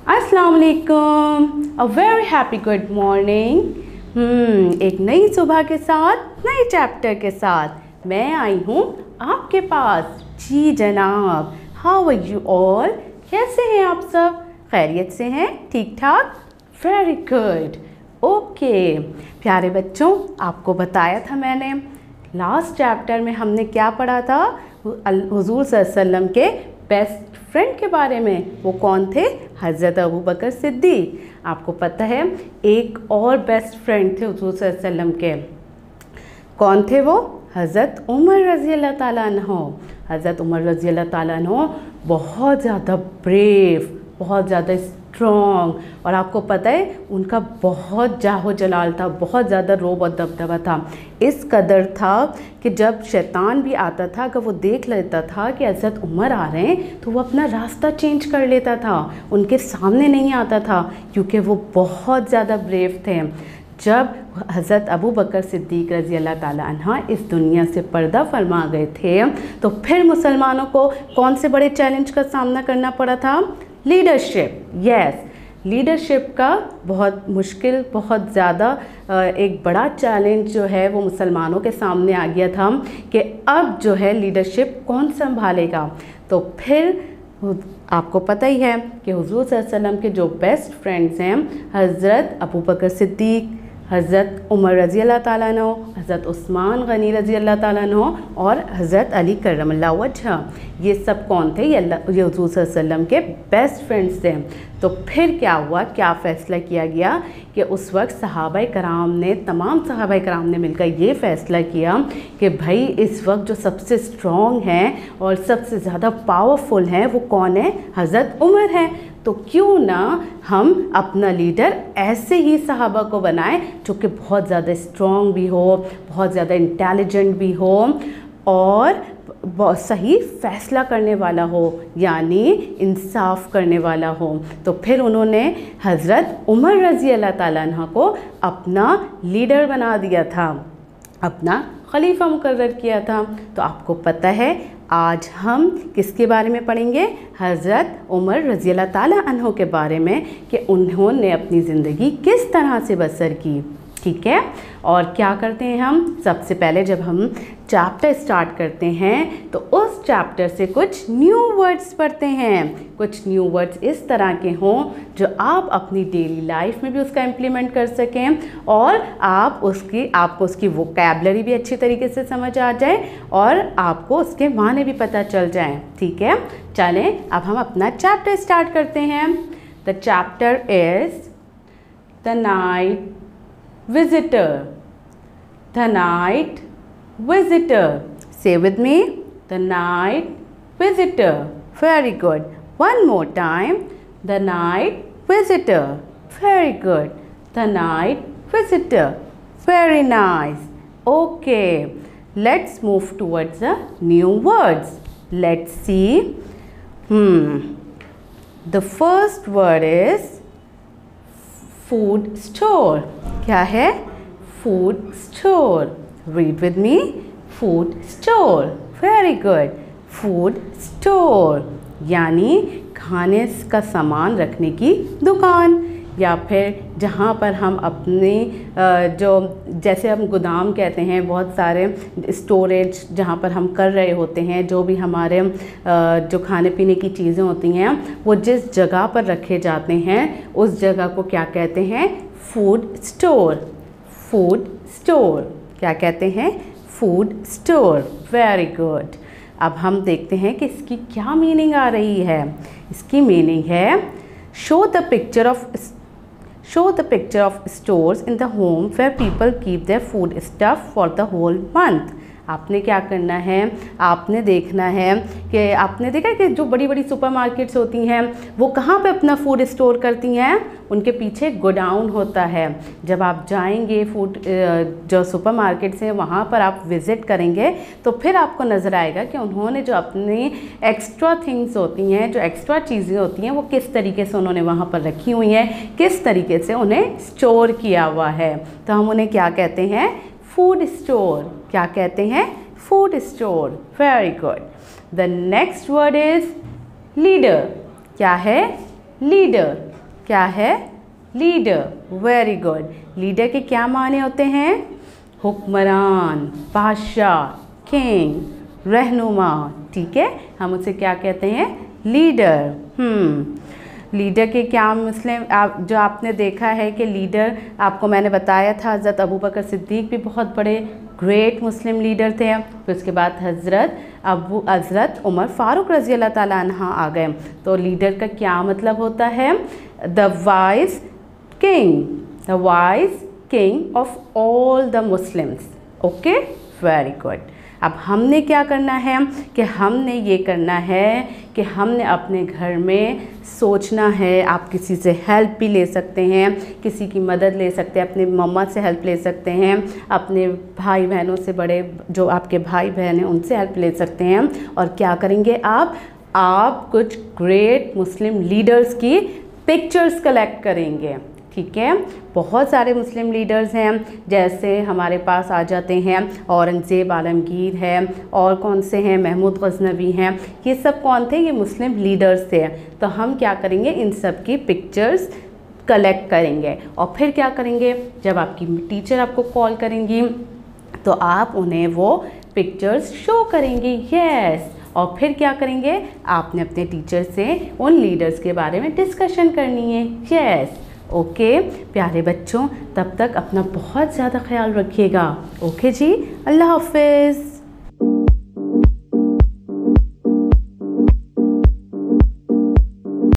अस्सलाम वालेकुम, a very happy good morning. एक नई सुबह के साथ नए चैप्टर के साथ मैं आई हूँ आपके पास। जी जनाब, हाउ आर यू ऑल? कैसे हैं आप सब? खैरियत से हैं? ठीक ठाक? Very good, okay. प्यारे बच्चों, आपको बताया था मैंने लास्ट चैप्टर में हमने क्या पढ़ा था? हुजूर सल्लल्लाहु अलैहि वसल्लम के बेस्ट फ्रेंड के बारे में। वो कौन थे? हज़रत अबू बकर सिद्दीक़। आपको पता है एक और बेस्ट फ्रेंड थे हुजूर सल्लल्लाहु अलैहि वसल्लम के। कौन थे वो? हज़रत उमर रज़ी अल्लाह ताला अन्हो। हज़रत उमर रज़ी अल्लाह ताला अन्हो बहुत ज़्यादा ब्रेव, बहुत ज़्यादा स्ट्रॉन्ग, और आपको पता है उनका बहुत जाहो जलाल था, बहुत ज़्यादा रोब और दबदबा था। इस कदर था कि जब शैतान भी आता था, अगर वो देख लेता था कि हज़रत उमर आ रहे हैं तो वो अपना रास्ता चेंज कर लेता था, उनके सामने नहीं आता था, क्योंकि वो बहुत ज़्यादा ब्रेव थे। जब हज़रत अबू बकर सिद्दीक़ रज़ी अल्लाह ताला अन्हा इस दुनिया से पर्दा फरमा गए थे, तो फिर मुसलमानों को कौन से बड़े चैलेंज का सामना करना पड़ा था? लीडरशिप। यस, लीडरशिप का बहुत मुश्किल, बहुत ज़्यादा एक बड़ा चैलेंज जो है वो मुसलमानों के सामने आ गया था कि अब जो है लीडरशिप कौन संभालेगा। तो फिर आपको पता ही है कि हुजूर सल्लल्लाहु अलैहि वसल्लम के जो बेस्ट फ्रेंड्स हैं, हज़रत अबू बकर सिद्दीक़, हज़रत उमर रज़ी अल्लाह ताला अन्हो, हज़रत उस्मान गनी रज़ी अल्लाह ताला अन्हो और हज़रत अली करमल्लाहु वजह, ये सब कौन थे? ये हुजूर सल्लल्लाहु अलैहि वसल्लम के बेस्ट फ्रेंड्स थे। तो फिर क्या हुआ, क्या फ़ैसला किया गया कि उस वक्त तमाम सहाबाए कराम ने मिलकर ये फ़ैसला किया कि भाई इस वक्त जो सबसे स्ट्रॉन्ग हैं और सबसे ज़्यादा पावरफुल हैं वो कौन है? हज़रत उमर हैं। तो क्यों ना हम अपना लीडर ऐसे ही सहाबा को बनाएं जो कि बहुत ज़्यादा स्ट्रॉन्ग भी हो, बहुत ज़्यादा इंटेलिजेंट भी हो और सही फ़ैसला करने वाला हो, यानी इंसाफ करने वाला हो। तो फिर उन्होंने हज़रत उमर रज़ी अल्लाह ताला अन्हा को अपना लीडर बना दिया था, अपना खलीफा मुकर्रर किया था। तो आपको पता है आज हम किसके बारे में पढ़ेंगे? हज़रत उमर रज़ी अल्लाह ताला अन्हो के बारे में, कि उन्होंने अपनी ज़िंदगी किस तरह से बसर की। ठीक है, और क्या करते हैं हम? सबसे पहले जब हम चैप्टर स्टार्ट करते हैं तो उस चैप्टर से कुछ न्यू वर्ड्स पढ़ते हैं। कुछ न्यू वर्ड्स इस तरह के हों जो आप अपनी डेली लाइफ में भी उसका इम्प्लीमेंट कर सकें और आपको उसकी वोकैबलरी भी अच्छी तरीके से समझ आ जाए और आपको उसके माने भी पता चल जाएं। ठीक है, चलें अब हम अपना चैप्टर स्टार्ट करते हैं। The chapter is the night visitor. The night visitor. Say with me, the night visitor. Very good. One more time. The night visitor. Very good. The night visitor. Very nice. Okay. Let's move towards the new words. Let's see. The first word is food store. क्या है? Food store. Read with me, food store. Very good, food store यानी खाने का सामान रखने की दुकान, या फिर जहाँ पर हम अपने जैसे हम गोदाम कहते हैं, बहुत सारे स्टोरेज जहाँ पर हम कर रहे होते हैं, जो भी हमारे जो खाने पीने की चीज़ें होती हैं वो जिस जगह पर रखे जाते हैं उस जगह को क्या कहते हैं? Food store. फूड स्टोर क्या कहते हैं? Food store. Very good. अब हम देखते हैं कि इसकी क्या मीनिंग आ रही है। इसकी मीनिंग है show the picture of stores in the home where people keep their food stuff for the whole month. आपने क्या करना है? आपने देखना है कि आपने देखा कि जो बड़ी बड़ी सुपरमार्केट्स होती हैं वो कहाँ पे अपना फूड स्टोर करती हैं? उनके पीछे गोडाउन होता है। जब आप जाएंगे जो सुपरमार्केट्स हैं वहाँ पर आप विज़िट करेंगे तो फिर आपको नज़र आएगा कि उन्होंने जो अपनी एक्स्ट्रा थिंग्स होती हैं, जो एक्स्ट्रा चीज़ें होती हैं, वो किस तरीके से उन्होंने वहाँ पर रखी हुई हैं, किस तरीके से उन्हें स्टोर किया हुआ है। तो हम उन्हें क्या कहते हैं? Food store. क्या कहते हैं? Food store. Very good. The next word is leader. क्या है? लीडर। क्या है? लीडर। Very good. लीडर के क्या माने होते हैं? हुक्मरान, बादशाह, किंग, रहनुमा। ठीक है, हम उसे क्या कहते हैं? लीडर। लीडर के क्या मुस्लिम जो आपने देखा है कि लीडर, आपको मैंने बताया था हज़रत अबू बकर सिद्दीक भी बहुत बड़े ग्रेट मुस्लिम लीडर थे। फिर उसके बाद हज़रत उमर फ़ारूक रज़ी अल्लाह ताला अन्हा आ गए। तो लीडर का क्या मतलब होता है? The wise king of all the Muslims. Okay, very good. अब हमने क्या करना है कि हमने ये करना है कि हमने अपने घर में सोचना है। आप किसी से हेल्प भी ले सकते हैं, किसी की मदद ले सकते हैं, अपने मम्मा से हेल्प ले सकते हैं, अपने भाई बहनों से, बड़े जो आपके भाई बहन हैं उनसे हेल्प ले सकते हैं। और क्या करेंगे आप कुछ ग्रेट मुस्लिम लीडर्स की पिक्चर्स कलेक्ट करेंगे। ठीक है, बहुत सारे मुस्लिम लीडर्स हैं, जैसे हमारे पास आ जाते हैं औरंगज़ेब आलमगीर है, और कौन से हैं? महमूद गज़नवी हैं। ये सब कौन थे? ये मुस्लिम लीडर्स थे। तो हम क्या करेंगे? इन सब की पिक्चर्स कलेक्ट करेंगे। और फिर क्या करेंगे? जब आपकी टीचर आपको कॉल करेंगी तो आप उन्हें वो पिक्चर्स शो करेंगे। यस। और फिर क्या करेंगे? आपने अपने टीचर से उन लीडर्स के बारे में डिस्कशन करनी है। यस। ओके प्यारे बच्चों, तब तक अपना बहुत ज़्यादा ख्याल रखिएगा। ओके जी, अल्लाह हाफ़िज़।